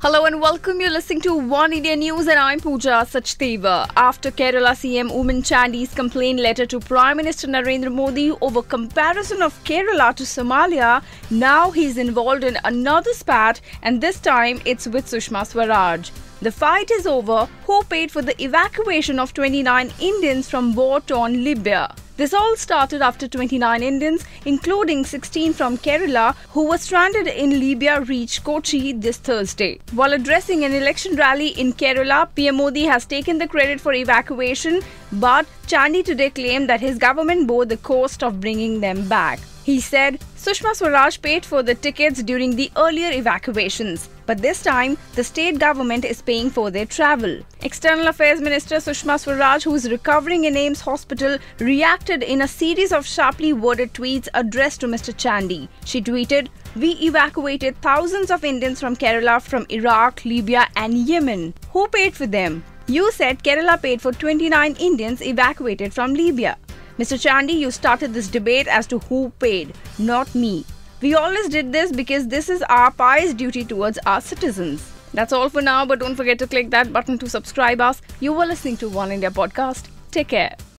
Hello and welcome. You're listening to One India News and I'm Pooja Sachdeva. After Kerala CM Oomen Chandy's complaint letter to Prime Minister Narendra Modi over comparison of Kerala to Somalia, now he's involved in another spat and this time it's with Sushma Swaraj. The fight is over. Who paid for the evacuation of 29 Indians from war-torn Libya? This all started after 29 Indians, including 16 from Kerala, who were stranded in Libya, reached Kochi this Thursday. While addressing an election rally in Kerala, PM Modi has taken the credit for evacuation, but Chandy today claimed that his government bore the cost of bringing them back. He said Sushma Swaraj paid for the tickets during the earlier evacuations, but this time the state government is paying for their travel. External Affairs Minister Sushma Swaraj, who is recovering in AIIMS Hospital, reacted in a series of sharply worded tweets addressed to Mr. Chandy. She tweeted, "We evacuated thousands of Indians from Kerala, from Iraq, Libya and Yemen. Who paid for them? You said Kerala paid for 29 Indians evacuated from Libya. Mr. Chandy, you started this debate as to who paid, not me. We always did this because this is our pious duty towards our citizens." That's all for now, but don't forget to click that button to subscribe us. You were listening to One India Podcast. Take care.